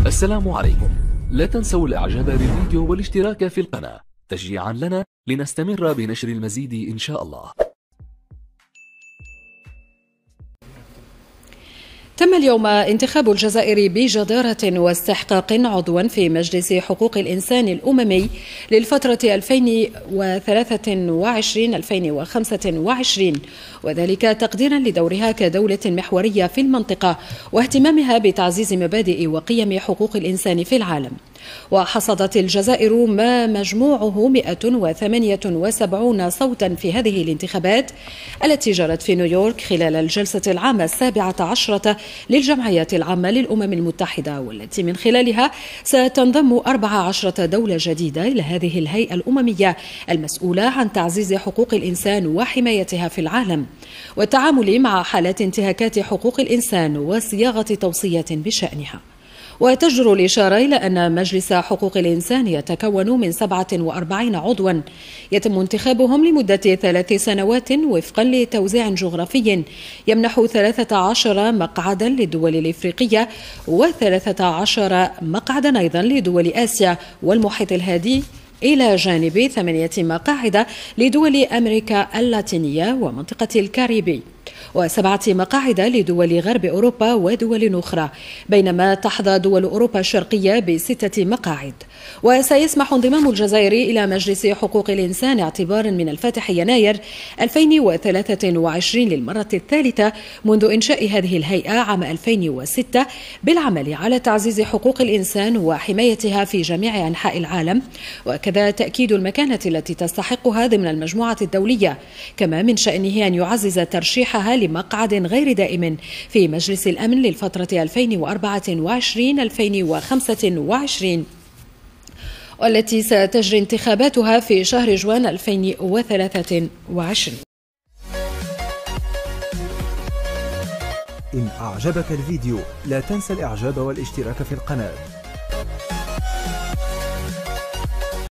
السلام عليكم. لا تنسوا الاعجاب بالفيديو والاشتراك في القناة تشجيعا لنا لنستمر بنشر المزيد إن شاء الله. تم اليوم انتخاب الجزائر بجدارة واستحقاق عضوا في مجلس حقوق الإنسان الأممي للفترة 2023-2025، وذلك تقديرا لدورها كدولة محورية في المنطقة واهتمامها بتعزيز مبادئ وقيم حقوق الإنسان في العالم. وحصدت الجزائر ما مجموعه 178 صوتا في هذه الانتخابات التي جرت في نيويورك خلال الجلسة العامة 17 للجمعية العامة للأمم المتحدة، والتي من خلالها ستنضم 14 دولة جديدة إلى هذه الهيئة الأممية المسؤولة عن تعزيز حقوق الإنسان وحمايتها في العالم والتعامل مع حالات انتهاكات حقوق الإنسان وصياغة توصية بشأنها. وتجدر الإشارة إلى أن مجلس حقوق الإنسان يتكون من 47 عضوا يتم انتخابهم لمدة 3 سنوات وفقا لتوزيع جغرافي يمنح 13 مقعدا للدول الإفريقية و13 مقعدا أيضا لدول آسيا والمحيط الهادي، إلى جانب 8 مقاعد لدول أمريكا اللاتينية ومنطقة الكاريبي، و7 مقاعد لدول غرب أوروبا ودول أخرى، بينما تحظى دول أوروبا الشرقية ب6 مقاعد. وسيسمح انضمام الجزائر إلى مجلس حقوق الإنسان اعتبارا من الفاتح يناير 2023 للمرة الثالثة منذ إنشاء هذه الهيئة عام 2006 بالعمل على تعزيز حقوق الإنسان وحمايتها في جميع أنحاء العالم، وكذا تأكيد المكانة التي تستحقها ضمن المجموعة الدولية، كما من شأنه أن يعزز ترشيحها لمقعد غير دائم في مجلس الأمن للفترة 2024-2025، والتي ستجري انتخاباتها في شهر جوان 2023. إن أعجبك الفيديو لا تنسى الإعجاب والاشتراك في القناة.